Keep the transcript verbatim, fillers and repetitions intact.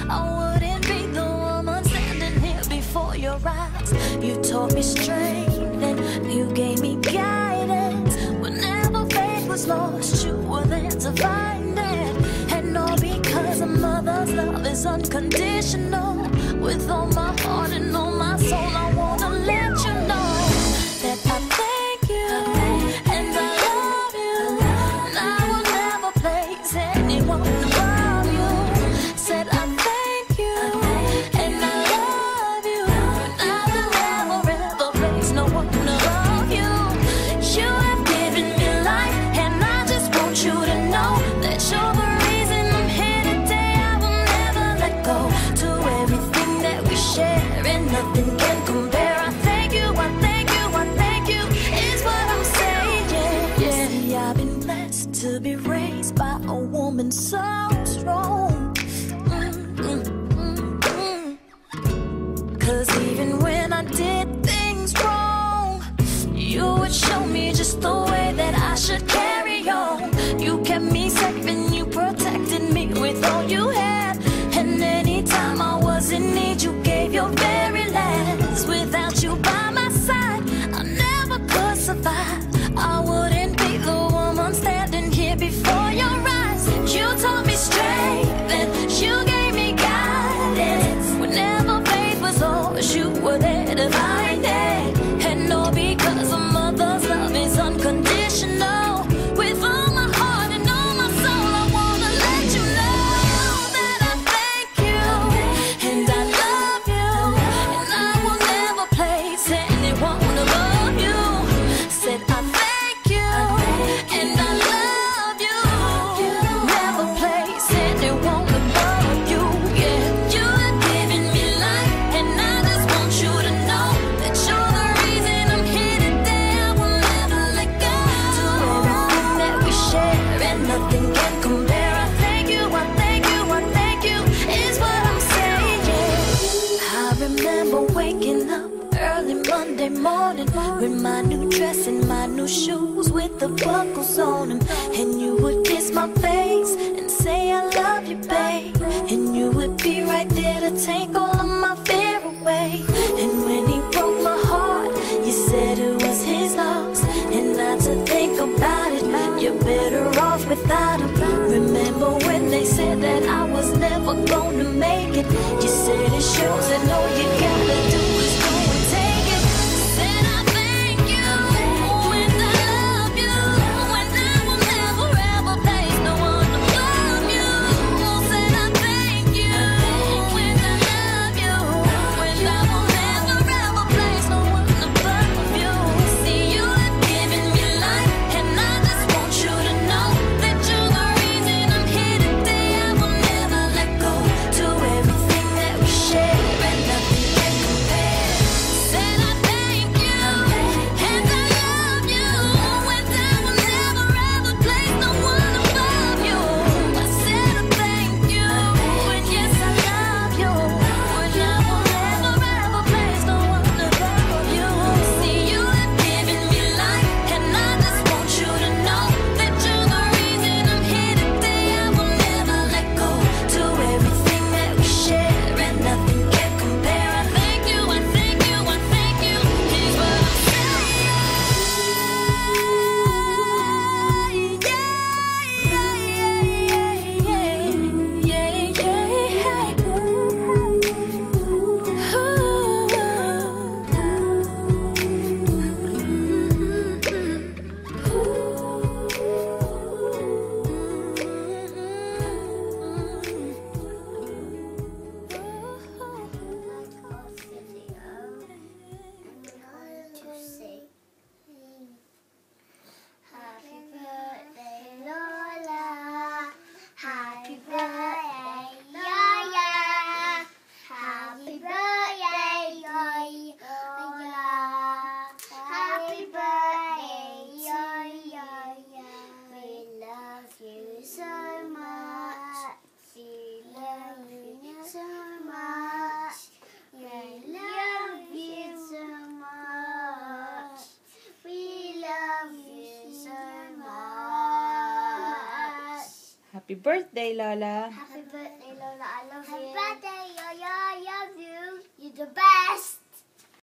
I wouldn't be the woman standing here before your eyes. You taught me strength and you gave me guidance. Whenever faith was lost, you were there to find it. And all because a mother's love is unconditional. With all my heart and all my soul, I wanna let you know that I thank you and I love you, and I will never place anyone above you. Said I thank you and I love you, and I will never ever place no one above you. You have given me life, and I just want you to know that you're the reason I'm here today. I will never let go. To everything that we share, and nothing can compare. I thank you, I thank you, I thank you, is what I'm saying. Yeah, see, I've been blessed to be raised by a woman so strong. Mm, mm, mm, mm. Cause even when I did things wrong, you would show me just the way that I should carry on. You kept me safe and you protected me with all you had. And anytime I was in need, you gave your very last. Without you by my side, I never could survive. I wouldn't be the woman standing here before your eyes. You taught me strength and you gave me guidance. Whenever faith was lost, you were there to find it. And all because a mother's love is unconditional. With all my heart and all my soul, I wanna let you know that I thank you and I love you, and I will never place anyone above you. Said I thank you and I love you, never place anyone above you. Yeah, you have given me life, and I just want you to know that you're the reason I'm here today. I will never let go. To everything that we share, and nothing can compare. I thank you, I thank you, I thank you, is what I'm saying. Yeah. I remember waking up early Monday morning with my new dress and my new shoes with the buckles on them. And you would kiss my face and say I love you, babe. And you would be right there to take all of my fear away. And when he broke my heart, you said it was his loss. And not to think about it, you're better off without him. Remember when they said that I was never gonna make it? You said it shows and all you gotta do is go and take it. Said I thank you and I love you, and I will never ever place no one above you. Said I thank you and I love you, and I will never ever place no one above you. See, you have given me life, and I just want you to know that you're the reason I'm here today. I will never let go. To everything that we share, and nothing can compare. Said I thank you and I love you, and I will never ever place no one above you. I said I thank you, and yes I love you, and I will never ever place no one above you. See, you have given me life, and I just want you to know that you're the reason I'm here today. I will never let go. To everything that we share, and nothing can compare. I thank you, I thank you, I thank you, is what I'm saying. Yeah, yeah, yeah, yeah, yeah, Happy birthday, Lola. Happy birthday, Lola. Happy birthday, Lola. Happy birthday, Lola. We love you so much. We love you so much. We love you so much. We love you so much. Happy birthday, Lola. Happy birthday, Lola. I love you. Happy birthday. best.